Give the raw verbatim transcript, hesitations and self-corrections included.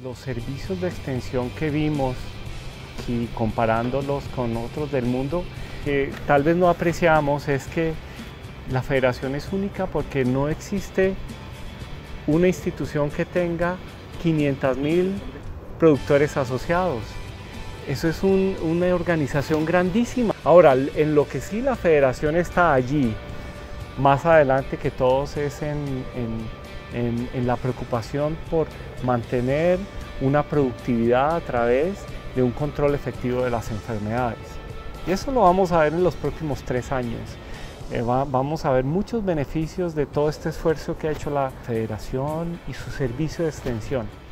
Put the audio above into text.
Los servicios de extensión que vimos y comparándolos con otros del mundo, que tal vez no apreciamos, es que la federación es única porque no existe una institución que tenga quinientos mil productores asociados. Eso es un, una organización grandísima. Ahora, en lo que sí la federación está allí, más adelante que todos, es en, en, en, en la preocupación por mantener una productividad a través de un control efectivo de las enfermedades. Y eso lo vamos a ver en los próximos tres años. Eh, va, vamos a ver muchos beneficios de todo este esfuerzo que ha hecho la federación y su servicio de extensión.